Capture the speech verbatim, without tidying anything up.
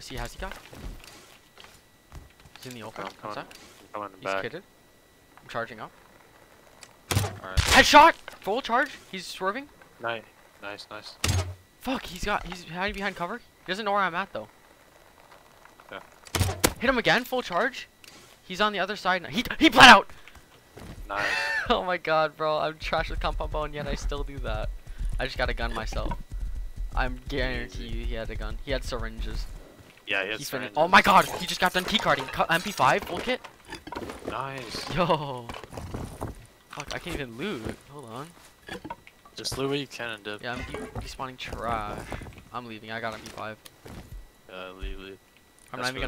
see, how's he got? He's in the open. I'm What's coming, that? I'm coming He's back. kitted. I'm charging up. Alright. Headshot! Full charge. He's swerving. Nice, nice, nice. Fuck, he's got, he's hiding behind cover. He doesn't know where I'm at though. Yeah. Hit him again, full charge. He's on the other side now. He, he bled out! Nice. Oh my god, bro. I'm trash with compound bow and yet I still do that. I just got a gun myself. I'm guarantee you he had a gun. He had syringes. Yeah, he had He syringes. Oh my god, he just got done key carding. M P five, full kit. Nice. Yo. Fuck, I can't even loot. Hold on. Just loot what you can and dip. Yeah, I'm de despawning trash. I'm leaving. I got M P five. Yeah, leave, leave. I'm That's not even gonna